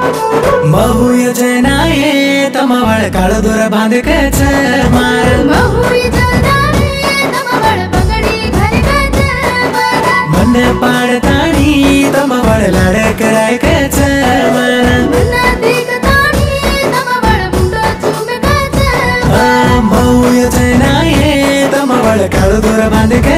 महु योजनाए तमवळ काळदोर बांधकच मार महु योजनाए तमवळ पगडी घरकच मार मन पाडतानी तमवळ लाड करायकच मन देखतानी तमवळ मुंड चुमकच महु योजनाए तमवळ काळदोर बांधकच